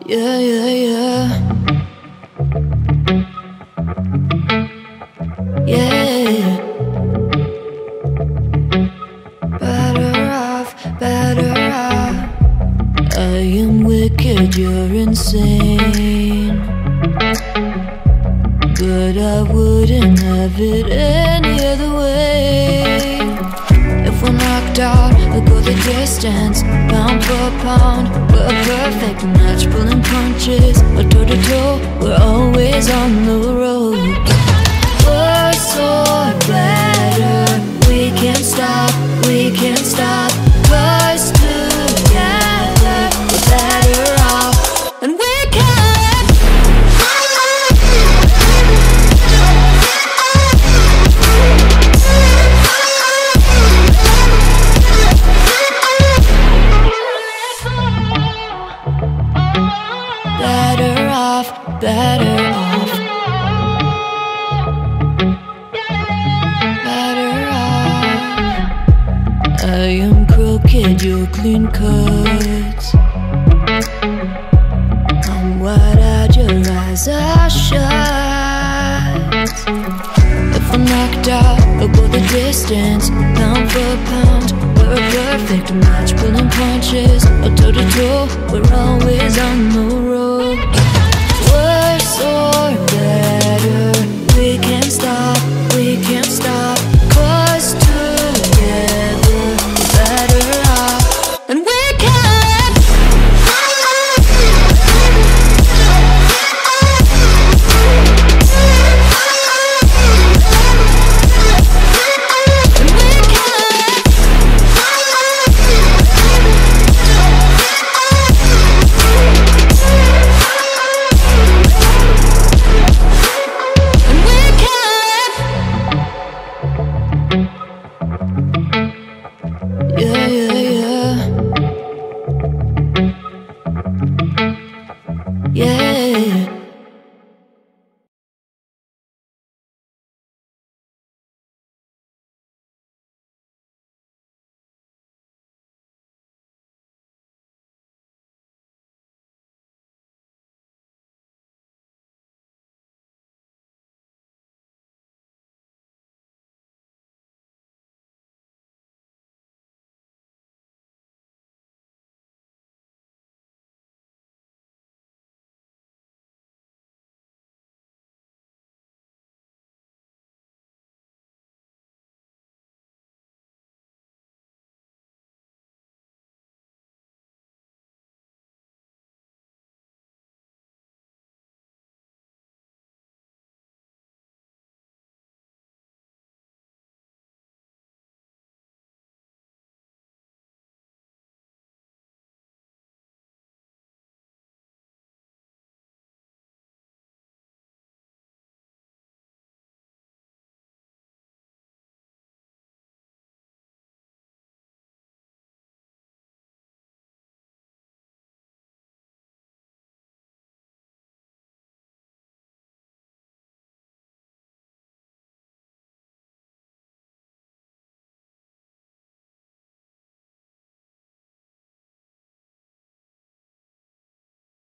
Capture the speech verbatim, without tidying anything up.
Yeah, yeah, yeah. Yeah. Better off, better off. I am wicked, you're insane, but I wouldn't have it any other way. If we're knocked out, we'll go the distance, pound for pound. We're a perfect match, pulling punches, but toe to toe, we're always on the road. Worse or better, we can't stop, we can't stop. Cause together, we're better off, and we can. Better off, better off, better off. I am crooked, you're clean cut. I'm wide-eyed, your eyes are shut. If we're knocked out, we'll go the distance, pound for pound. We're a perfect match, pulling punches, or toe to toe, we're always on the road.